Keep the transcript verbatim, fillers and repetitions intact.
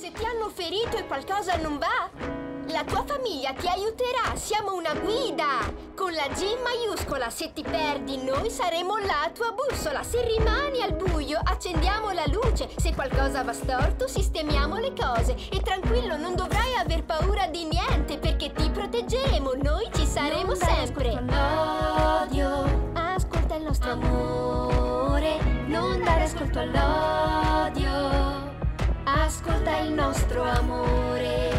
Se ti hanno ferito e qualcosa non va, la tua famiglia ti aiuterà. Siamo una guida con la G maiuscola. Se ti perdi, noi saremo la tua bussola. Se rimani al buio, accendiamo la luce. Se qualcosa va storto, sistemiamo le cose. E tranquillo, non dovrai aver paura di niente, perché ti proteggeremo. Noi ci saremo non dare sempre. ascolto all'odio, Ascolta il nostro amore. Non dare ascolto all'odio, ascolta il nostro amore.